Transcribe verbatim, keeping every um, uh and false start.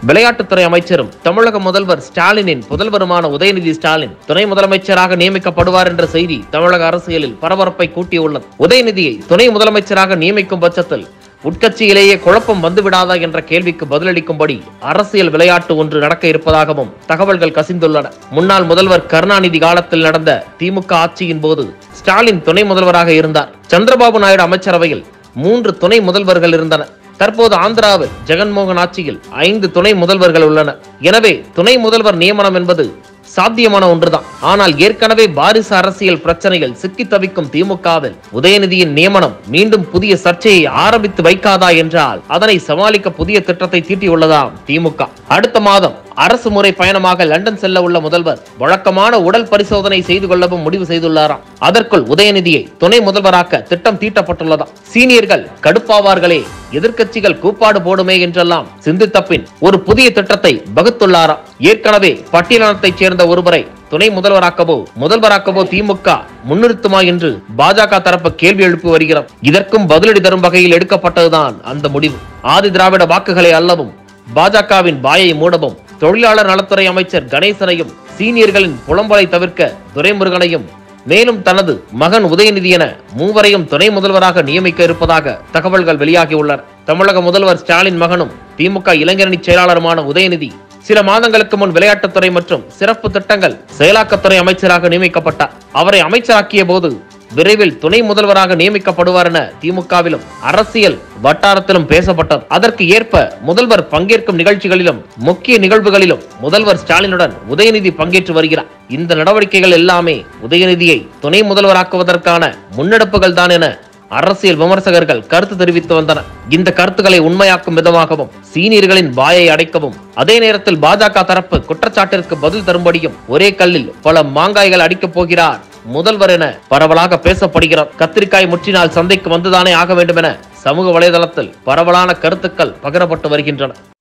விளையாட்டுத்துறை அமைச்சரும் தமிழக முதல்வர் ஸ்டாலினின் புதல்வருமான உதயநிதி ஸ்டாலின் துணை முதலமைச்சராக நியமிக்கப்படுவார் என்ற செய்தி தமிழக அரசியலில் பரபரப்பை கூட்டியுள்ளது. உதயநிதியை துணை முதலமைச்சராக நியமிக்கும் பட்சத்தில் உட்கட்சியிலேயே குழப்பம் வந்துவிடாதா என்ற கேள்விக்கு பதிலளிக்கும்படி அரசியல் விளையாட்டு ஒன்று நடக்க இருப்பதாகவும் தகவல்கள் கசிந்துள்ளன. முன்னாள் முதல்வர் கருணாநிதி காலத்தில் நடந்த திமுக ஆட்சியின் போது ஸ்டாலின் துணை முதல்வராக இருந்தார். சந்திரபாபு நாயுடு அமைச்சரவையில் மூன்று துணை முதல்வர்கள் இருந்தனர். தற்போது ஆந்திராவில் ஜெகன்மோகன் ஆட்சியில் ஐந்து துணை முதல்வர்கள் உள்ளனர். எனவே துணை முதல்வர் நியமனம் என்பது சாத்தியமான ஒன்றுதான். ஆனால் ஏற்கனவே வாரிசு அரசியல் பிரச்சனைகள் சிக்கி தவிக்கும் திமுகவில் உதயநிதியின் நியமனம் மீண்டும் புதிய சர்ச்சையை ஆரம்பித்து வைக்காதா என்றால் அதனை சமாளிக்க புதிய திட்டத்தை தீட்டியுள்ளதாம் திமுக. அடுத்த மாதம் அரசு முறை பயணமாக லண்டன் செல்ல உள்ள முதல்வர் வழக்கமான உடல் பரிசோதனை செய்து கொள்ளவும் முடிவு செய்துள்ளாராம். அதற்குள் உதயநிதியை துணை முதல்வராக்க திட்டம் தீட்டப்பட்டுள்ளதாம். சீனியர்கள் கடுப்பாவார்களே, எதிர்க்கட்சிகள் கூப்பாடு போடுமே என்றெல்லாம் சிந்தித்த பின் ஒரு புதிய திட்டத்தை வகுத்துள்ளாராம். ஏற்கனவே பட்டியலினத்தைச் சேர்ந்த ஒருவரை துணை முதல்வராக்கவோ முதல்வராக்கவோ திமுக முன்னிறுத்துமா என்று பாஜக தரப்பு கேள்வி எழுப்பி வருகிறது. இதற்கும் பதிலடி தரும் வகையில் எடுக்கப்பட்டதுதான் அந்த முடிவு. ஆதி திராவிட வாக்குகளை அல்லவும் பாஜகவின் வாயை மூடவும் தொழிலாளர் நலத்துறை அமைச்சர் கணேசனையும் சீனியர்களின் புலம்பலை தவிர்க்க துரைமுருகனையும் மேலும் தனது மகன் உதயநிதி என மூவரையும் துணை முதல்வராக நியமிக்க இருப்பதாக தகவல்கள் வெளியாகியுள்ளன. தமிழக முதல்வர் ஸ்டாலின் மகனும் திமுக இளைஞரணி செயலாளருமான உதயநிதி சில மாதங்களுக்கு முன் விளையாட்டுத்துறை மற்றும் சிறப்பு திட்டங்கள் செயலாக்கத்துறை அமைச்சராக நியமிக்கப்பட்டார். அவரை அமைச்சராக்கிய போது விரைவில் துணை முதல்வராக நியமிக்கப்படுவார் என திமுகவிலும் அரசியல் வட்டாரத்திலும் பேசப்பட்டது. அதற்கு ஏற்ப முதல்வர் பங்கேற்கும் நிகழ்ச்சிகளிலும் முக்கிய நிகழ்வுகளிலும் முதல்வர் ஸ்டாலினுடன் உதயநிதி பங்கேற்று வருகிறார். இந்த நடவடிக்கைகள் எல்லாமே உதயநிதியை துணை முதல்வராக்குவதற்கான முன்னெடுப்புகள் தான் என அரசியல் விமர்சகர்கள் கருத்து தெரிவித்து வந்தனர். இந்த கருத்துக்களை உண்மையாக்கும் விதமாகவும் சீனியர்களின் வாயை அடைக்கவும் அதே நேரத்தில் பாஜக தரப்பு குற்றச்சாட்டிற்கு பதில் தரும்படியும் ஒரே கல்லில் பல மாங்காய்கள் அடிக்கப் போகிறார் முதல்வர் என பரவலாக பேசப்படுகிறார். கத்திரிக்காய் முற்றினால் சந்தைக்கு வந்துதானே ஆக வேண்டும் என சமூக வலைதளத்தில் பரவலான கருத்துக்கள் பகிரப்பட்டு வருகின்றன.